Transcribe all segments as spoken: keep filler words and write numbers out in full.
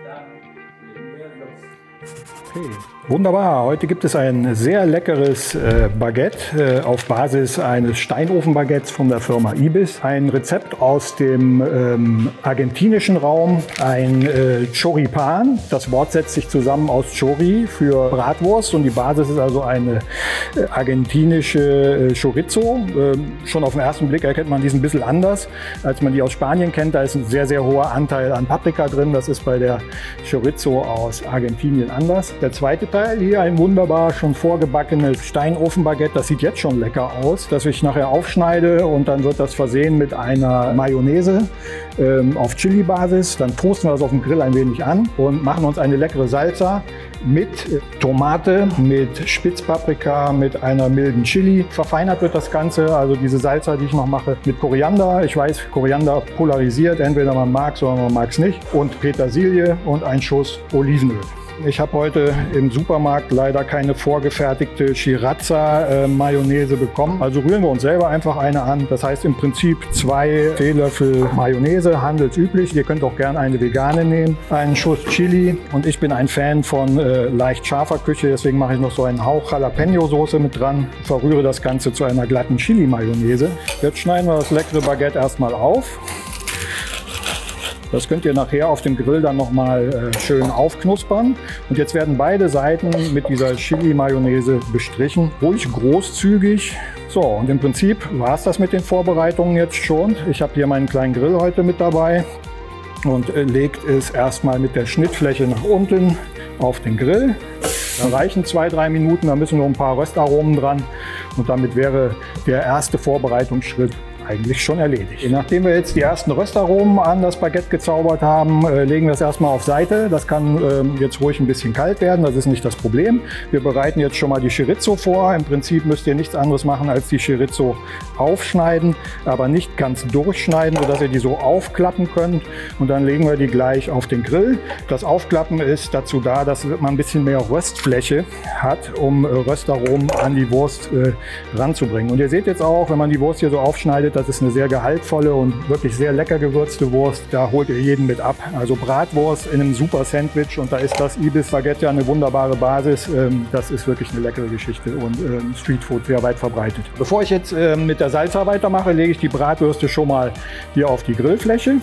Okay. Wunderbar, heute gibt es ein sehr leckeres äh, Baguette äh, auf Basis eines Steinofenbaguettes von der Firma Ibis. Ein Rezept aus dem ähm, argentinischen Raum, ein äh, Choripan. Das Wort setzt sich zusammen aus Chori für Bratwurst und die Basis ist also eine äh, argentinische äh, Chorizo. Ähm, schon auf den ersten Blick erkennt man diesen ein bisschen anders, als man die aus Spanien kennt. Da ist ein sehr, sehr hoher Anteil an Paprika drin. Das ist bei der Chorizo aus Argentinien anders. Der zweite Teil hier, ein wunderbar schon vorgebackenes Steinofenbaguette. Das sieht jetzt schon lecker aus, das ich nachher aufschneide und dann wird das versehen mit einer Mayonnaise ähm, auf Chili-Basis. Dann toasten wir das auf dem Grill ein wenig an und machen uns eine leckere Salsa mit Tomate, mit Spitzpaprika, mit einer milden Chili. Verfeinert wird das Ganze, also diese Salsa, die ich noch mache, mit Koriander. Ich weiß, Koriander polarisiert, entweder man mag es oder man mag es nicht. Und Petersilie und ein Schuss Olivenöl. Ich habe heute im Supermarkt leider keine vorgefertigte Sriracha-Mayonnaise bekommen. Also rühren wir uns selber einfach eine an. Das heißt im Prinzip zwei Teelöffel Mayonnaise, handelsüblich. Ihr könnt auch gerne eine vegane nehmen. Einen Schuss Chili und ich bin ein Fan von äh, leicht scharfer Küche. Deswegen mache ich noch so einen Hauch Jalapeno-Soße mit dran. Verrühre das Ganze zu einer glatten Chili-Mayonnaise. Jetzt schneiden wir das leckere Baguette erstmal auf. Das könnt ihr nachher auf dem Grill dann nochmal äh, schön aufknuspern. Und jetzt werden beide Seiten mit dieser Chili-Mayonnaise bestrichen. Ruhig großzügig. So, und im Prinzip war es das mit den Vorbereitungen jetzt schon. Ich habe hier meinen kleinen Grill heute mit dabei und äh, legt es erstmal mit der Schnittfläche nach unten auf den Grill. Da reichen zwei, drei Minuten, da müssen nur ein paar Röstaromen dran. Und damit wäre der erste Vorbereitungsschritt eigentlich schon erledigt. Nachdem wir jetzt die ersten Röstaromen an das Baguette gezaubert haben, äh, legen wir es erstmal auf Seite. Das kann ähm, jetzt ruhig ein bisschen kalt werden, das ist nicht das Problem. Wir bereiten jetzt schon mal die Chorizo vor. Im Prinzip müsst ihr nichts anderes machen, als die Chorizo aufschneiden, aber nicht ganz durchschneiden, sodass ihr die so aufklappen könnt. Und dann legen wir die gleich auf den Grill. Das Aufklappen ist dazu da, dass man ein bisschen mehr Röstfläche hat, um äh, Röstaromen an die Wurst äh, ranzubringen. Und ihr seht jetzt auch, wenn man die Wurst hier so aufschneidet, das ist eine sehr gehaltvolle und wirklich sehr lecker gewürzte Wurst. Da holt ihr jeden mit ab. Also Bratwurst in einem super Sandwich und da ist das Ibis Baguette ja eine wunderbare Basis. Das ist wirklich eine leckere Geschichte und Streetfood sehr weit verbreitet. Bevor ich jetzt mit der Salsa weitermache, lege ich die Bratwürste schon mal hier auf die Grillfläche.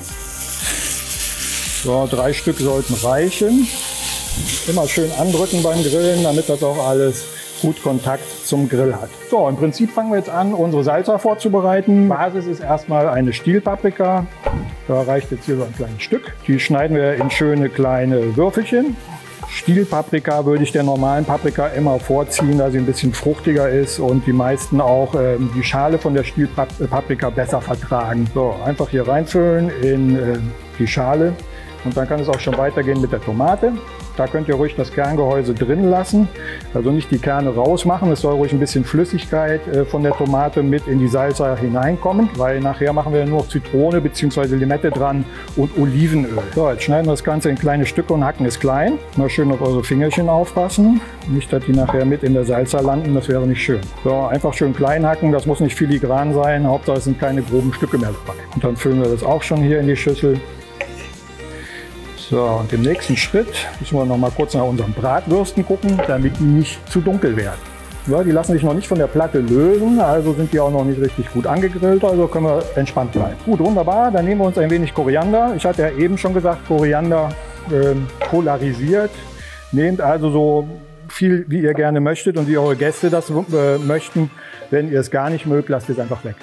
So, drei Stück sollten reichen. Immer schön andrücken beim Grillen, damit das auch alles gut Kontakt zum Grill hat. So, im Prinzip fangen wir jetzt an, unsere Salsa vorzubereiten. Basis ist erstmal eine Stielpaprika. Da reicht jetzt hier so ein kleines Stück. Die schneiden wir in schöne kleine Würfelchen. Stielpaprika würde ich der normalen Paprika immer vorziehen, da sie ein bisschen fruchtiger ist und die meisten auch äh, die Schale von der Stielpaprika besser vertragen. So, einfach hier reinfüllen in äh, die Schale und dann kann es auch schon weitergehen mit der Tomate. Da könnt ihr ruhig das Kerngehäuse drin lassen, also nicht die Kerne rausmachen. Es soll ruhig ein bisschen Flüssigkeit äh, von der Tomate mit in die Salsa hineinkommen, weil nachher machen wir nur noch Zitrone bzw. Limette dran und Olivenöl. So, jetzt schneiden wir das Ganze in kleine Stücke und hacken es klein. Mal schön auf eure Fingerchen aufpassen, nicht, dass die nachher mit in der Salsa landen, das wäre nicht schön. So, einfach schön klein hacken, das muss nicht filigran sein, Hauptsache es sind keine groben Stücke mehr dabei. Und dann füllen wir das auch schon hier in die Schüssel. So, und im nächsten Schritt müssen wir noch mal kurz nach unseren Bratwürsten gucken, damit die nicht zu dunkel werden. Ja, die lassen sich noch nicht von der Platte lösen, also sind die auch noch nicht richtig gut angegrillt, also können wir entspannt bleiben. Gut, wunderbar, dann nehmen wir uns ein wenig Koriander. Ich hatte ja eben schon gesagt, Koriander äh, polarisiert. Nehmt also so viel, wie ihr gerne möchtet und wie eure Gäste das äh, möchten. Wenn ihr es gar nicht mögt, lasst es einfach weg.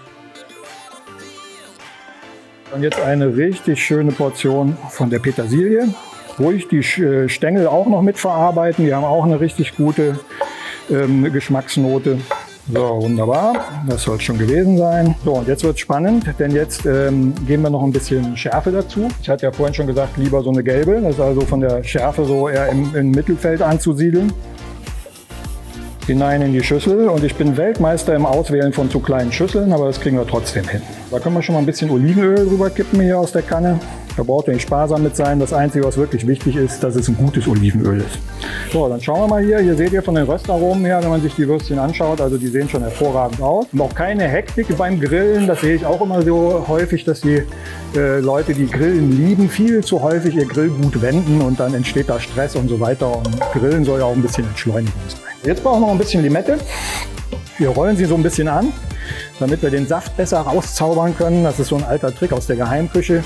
Und jetzt eine richtig schöne Portion von der Petersilie. Ruhig die Stängel auch noch mitverarbeiten. Die haben auch eine richtig gute ähm, Geschmacksnote. So, wunderbar. Das soll es schon gewesen sein. So, und jetzt wird es spannend, denn jetzt ähm, geben wir noch ein bisschen Schärfe dazu. Ich hatte ja vorhin schon gesagt, lieber so eine gelbe. Das ist also von der Schärfe so eher im, im Mittelfeld anzusiedeln. Hinein in die Schüssel und ich bin Weltmeister im Auswählen von zu kleinen Schüsseln, aber das kriegen wir trotzdem hin. Da können wir schon mal ein bisschen Olivenöl rüber kippen hier aus der Kanne. Da braucht ihr nicht sparsam mit sein. Das Einzige, was wirklich wichtig ist, dass es ein gutes Olivenöl ist. So, dann schauen wir mal hier. Hier seht ihr von den Röstaromen her, wenn man sich die Würstchen anschaut, also die sehen schon hervorragend aus. Und auch keine Hektik beim Grillen. Das sehe ich auch immer so häufig, dass die äh, Leute, die Grillen lieben, viel zu häufig ihr Grillgut wenden und dann entsteht da Stress und so weiter. Und Grillen soll ja auch ein bisschen Entschleunigung sein. Jetzt brauchen wir noch ein bisschen Limette. Wir rollen sie so ein bisschen an, damit wir den Saft besser rauszaubern können. Das ist so ein alter Trick aus der Geheimküche.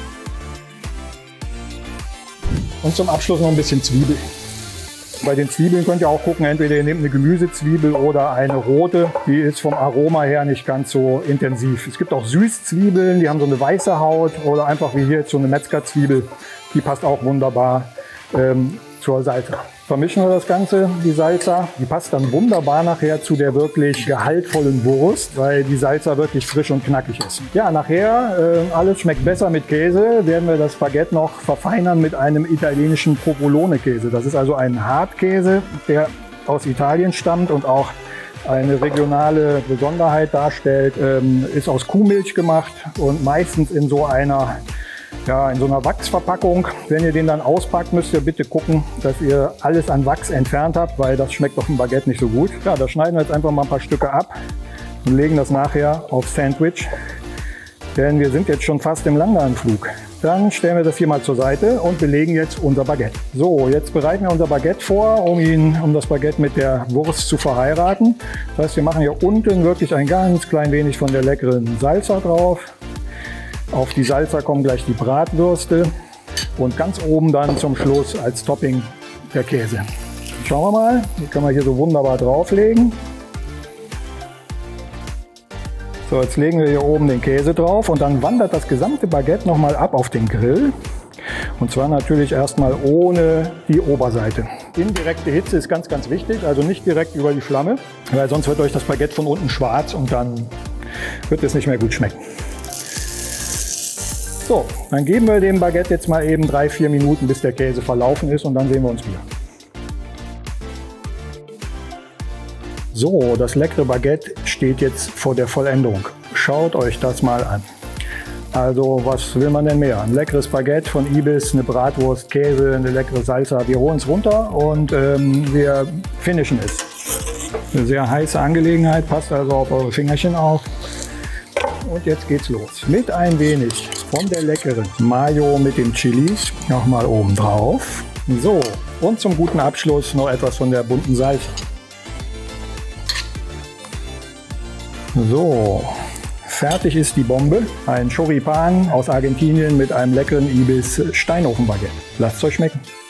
Und zum Abschluss noch ein bisschen Zwiebel. Bei den Zwiebeln könnt ihr auch gucken, entweder ihr nehmt eine Gemüsezwiebel oder eine rote. Die ist vom Aroma her nicht ganz so intensiv. Es gibt auch Süßzwiebeln, die haben so eine weiße Haut oder einfach wie hier jetzt so eine Metzgerzwiebel. Die passt auch wunderbar ähm, zur Salsa. Vermischen wir das Ganze, die Salsa. Die passt dann wunderbar nachher zu der wirklich gehaltvollen Wurst, weil die Salsa wirklich frisch und knackig ist. Ja, nachher, äh, alles schmeckt besser mit Käse, werden wir das Baguette noch verfeinern mit einem italienischen Provolone-Käse. Das ist also ein Hartkäse, der aus Italien stammt und auch eine regionale Besonderheit darstellt. Ähm, ist aus Kuhmilch gemacht und meistens in so einer Ja, in so einer Wachsverpackung. Wenn ihr den dann auspackt, müsst ihr bitte gucken, dass ihr alles an Wachs entfernt habt, weil das schmeckt auf dem Baguette nicht so gut. Ja, da schneiden wir jetzt einfach mal ein paar Stücke ab und legen das nachher auf Sandwich, denn wir sind jetzt schon fast im Landeanflug. Dann stellen wir das hier mal zur Seite und belegen jetzt unser Baguette. So, jetzt bereiten wir unser Baguette vor, um, ihn, um das Baguette mit der Wurst zu verheiraten. Das heißt, wir machen hier unten wirklich ein ganz klein wenig von der leckeren Salsa drauf. Auf die Salsa kommen gleich die Bratwürste und ganz oben dann zum Schluss als Topping der Käse. Schauen wir mal, die können wir hier so wunderbar drauflegen. So, jetzt legen wir hier oben den Käse drauf und dann wandert das gesamte Baguette nochmal ab auf den Grill. Und zwar natürlich erstmal ohne die Oberseite. Indirekte Hitze ist ganz, ganz wichtig, also nicht direkt über die Flamme, weil sonst wird euch das Baguette von unten schwarz und dann wird es nicht mehr gut schmecken. So, dann geben wir dem Baguette jetzt mal eben drei, vier Minuten, bis der Käse verlaufen ist und dann sehen wir uns wieder. So, das leckere Baguette steht jetzt vor der Vollendung. Schaut euch das mal an. Also, was will man denn mehr? Ein leckeres Baguette von Ibis, eine Bratwurst, Käse, eine leckere Salsa. Wir holen es runter und ähm, wir finishen es. Eine sehr heiße Angelegenheit, passt also auf eure Fingerchen auf. Und jetzt geht's los. Mit ein wenig von der leckeren Mayo mit den Chilis nochmal oben drauf. So, und zum guten Abschluss noch etwas von der bunten Salsa. So, fertig ist die Bombe. Ein Choripan aus Argentinien mit einem leckeren Ibis Steinofenbaguette. Lasst es euch schmecken.